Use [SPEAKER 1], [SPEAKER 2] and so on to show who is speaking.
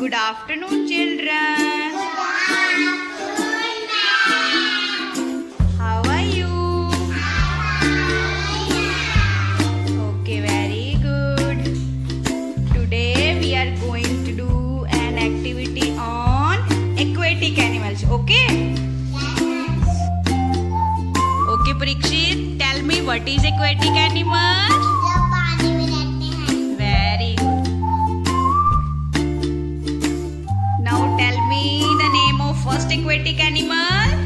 [SPEAKER 1] Good afternoon, children.
[SPEAKER 2] Good afternoon, ma'am.
[SPEAKER 1] How are you? Okay, very good. Today we are going to do an activity on aquatic animals. Okay? Okay, Parikshit, tell me what is aquatic animals?
[SPEAKER 2] जो पानी में रहते हैं.
[SPEAKER 1] Very good. Now tell me the name of first aquatic animal.